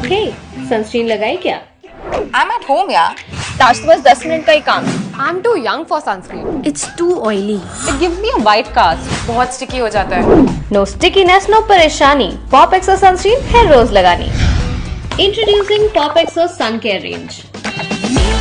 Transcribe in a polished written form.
हे, sunscreen लगाई क्या? I'm at home, यार। ताश तो बस 10 मिनट का ही काम। I'm too young for sunscreen. It's too oily. It gives me a white cast. बहुत sticky हो जाता है। No stickiness, no परेशानी। Pop Exo सनस्क्रीन है रोज लगानी। Introducing Pop Exo Sun Care Range.